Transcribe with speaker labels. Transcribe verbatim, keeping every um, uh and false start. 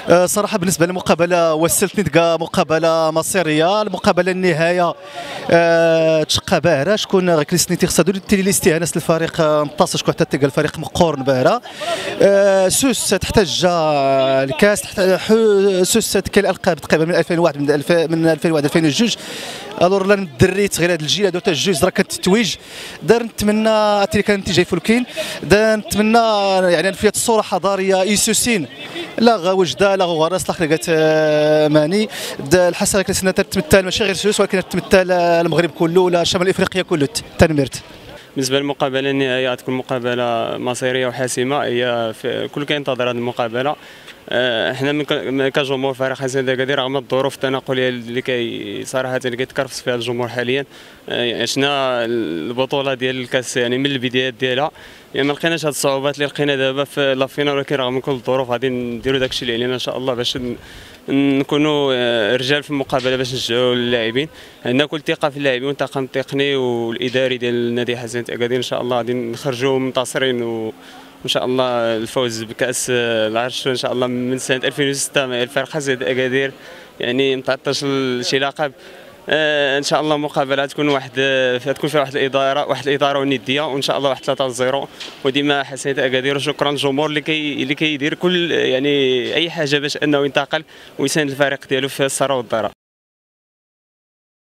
Speaker 1: صراحه بالنسبه للمقابله وصلتني تلقى مقابله مصيريه. المقابله النهايه أه تشقى باهره شكون غير كليسني تيخصدو تيلي الاستئاناس للفريق نطاس شكون حتى تلقى الفريق مقورن باهره. أه سوس تحتاج الكاس تحتاج سوس كاين الالقاب تقريبا من ألفين وواحد من ألفين وواحد ألفين وجوج. الور لا دريت غير هذا الجيل هذا تاع الجوج راه كانت التتويج دار. نتمنى تي كان النتيجه فولكين دار. نتمنى يعني فيها الصوره حضاريه ايسوسين لا وجده لا غراس لا خلقات ماني الحسنه كنتمنى تتمثل ماشي غير سوس ولكن تتمثل المغرب كله ولا شمال افريقيا كله تنمرت.
Speaker 2: بالنسبه للمقابله النهائيه تكون مقابله مصيريه وحاسمه. هي الكل كينتظر هذه المقابله. احنا كجمهور فريق حسن داكادير رغم الظروف التنقليه اللي كي صراحه اللي كيتكرفس فيها الجمهور حاليا عشنا البطوله ديال الكاس يعني من البدايات ديالها. يعني ما لقيناش هاد الصعوبات اللي لقينا دابا في لافينال ولكن رغم كل الظروف غادي نديروا داكشي اللي علينا ان شاء الله باش نكونوا رجال في المقابله باش نشجعوا اللاعبين. عندنا كل ثقه في اللاعبين والطاقم التقني والاداري ديال النادي حسن داكادير. ان شاء الله غادي نخرجوا منتصرين و ان شاء الله الفوز بكاس العرش ان شاء الله من سنه ألفين وستة مع الفريق حسن اكادير يعني متعطش لشي لقب. آه ان شاء الله مقابله تكون واحد تكون فيها واحد الاداره واحد الاداره ونديه وان شاء الله واحد ثلاثة صفر وديما حسن اكادير. وشكرا للجمهور اللي كي اللي كيدير كل يعني اي حاجه باش انه ينتقل ويساند الفريق ديالو في الثراء والضراء.